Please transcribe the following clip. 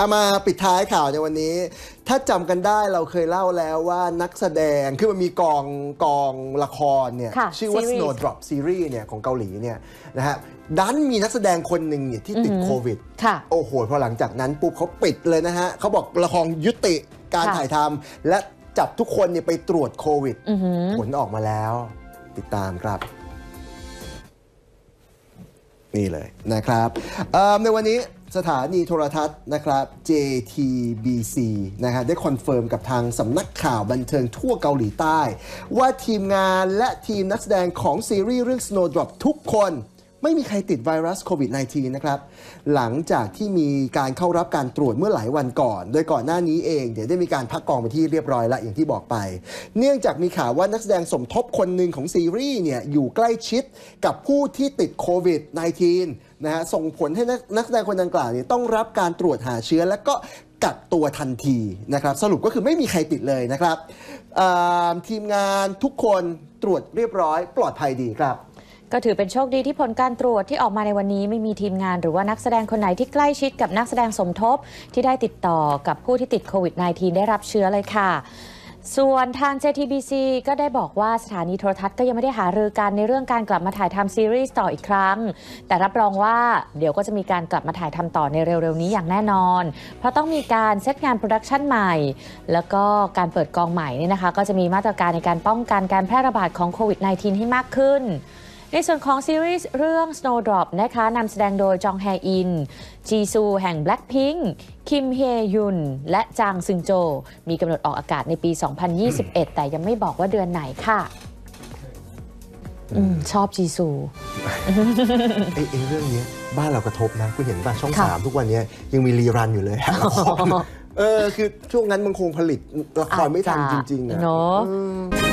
เอามาปิดท้ายข่าวในวันนี้ถ้าจำกันได้เราเคยเล่าแล้วว่านักแสดงคือมันมีกองละครเนี่ยชื่อว่า Snowdrop Series เนี่ยของเกาหลีเนี่ยนะฮะดันมีนักแสดงคนหนึ่งเนี่ยที่ติดโควิดโอ้โหพอหลังจากนั้นปุ๊บเขาปิดเลยนะฮะเขาบอกละครยุติการถ่ายทำและจับทุกคนเนี่ยไปตรวจโควิดผลออกมาแล้วติดตามครับนี่เลยนะครับในวันนี้สถานีโทรทัศน์นะครับ JTBC นะฮะได้คอนเฟิร์มกับทางสำนักข่าวบันเทิงทั่วเกาหลีใต้ว่าทีมงานและทีมนักแสดงของซีรีส์เรื่อง Snowdrop ทุกคนไม่มีใครติดไวรัสโควิด -19 นะครับหลังจากที่มีการเข้ารับการตรวจเมื่อหลายวันก่อนโดยก่อนหน้านี้เองเดี๋ยวได้มีการพักกองไปที่เรียบร้อยแล้วอย่างที่บอกไปเนื่องจากมีข่าวว่านักแสดงสมทบคนหนึ่งของซีรีส์เนี่ยอยู่ใกล้ชิดกับผู้ที่ติดโควิด -19 นะฮะส่งผลให้นักแสดงคนดังกล่าวเนี่ยต้องรับการตรวจหาเชื้อและก็กักตัวทันทีนะครับสรุปก็คือไม่มีใครติดเลยนะครับทีมงานทุกคนตรวจเรียบร้อยปลอดภัยดีครับก็ถือเป็นโชคดีที่ผลการตรวจที่ออกมาในวันนี้ไม่มีทีมงานหรือว่านักแสดงคนไหนที่ใกล้ชิดกับนักแสดงสมทบที่ได้ติดต่อกับผู้ที่ติดโควิด -19 ได้รับเชื้อเลยค่ะส่วนทาง JTBC ก็ได้บอกว่าสถานีโทรทัศน์ก็ยังไม่ได้หารือกันในเรื่องการกลับมาถ่ายทำซีรีส์ต่ออีกครั้งแต่รับรองว่าเดี๋ยวก็จะมีการกลับมาถ่ายทำต่อในเร็วๆนี้อย่างแน่นอนเพราะต้องมีการเซตงานโปรดักชันใหม่แล้วก็การเปิดกองใหม่นี่นะคะก็จะมีมาตรการในการป้องกันการแพร่ระบาดของโควิด -19 ให้มากขึ้นในส่วนของซีรีส์เรื่อง Snowdrop นะคะนำแสดงโดยจองแฮอินจีซูแห่ง Blackpink คิมเฮยุนและจางซึงโจมีกำหนดออกอากาศในปี 2021 แต่ยังไม่บอกว่าเดือนไหนค่ะชอบจีซูเรื่องนี้บ้านเรากระทบนะคุณเห็นป่ะช่อง 3 ทุกวันนี้ยังมีรีรันอยู่เลยคือช่วงนั้นมันคงผลิตละครไม่ทันจริงๆนะเนาะ